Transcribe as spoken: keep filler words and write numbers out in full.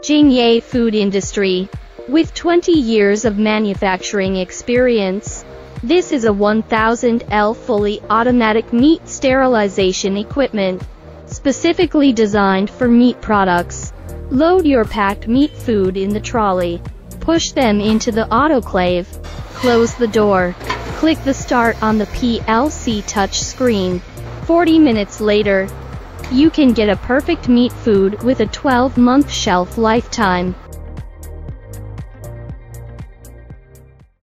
Jingye Food Industry. With twenty years of manufacturing experience, this is a one thousand L fully automatic meat sterilization equipment, specifically designed for meat products. Load your packed meat food in the trolley. Push them into the autoclave. Close the door. Click the start on the P L C touch screen. forty minutes later, you can get a perfect meat food with a twelve month shelf lifetime.